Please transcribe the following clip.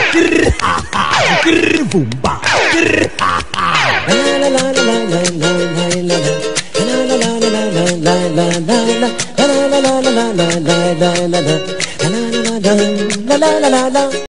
Grr ha ha, grr boom ba, grr ha ha. La la la la la la la la la. La la la la la la la la la. La la la la la la la la la. La la la la la la la la.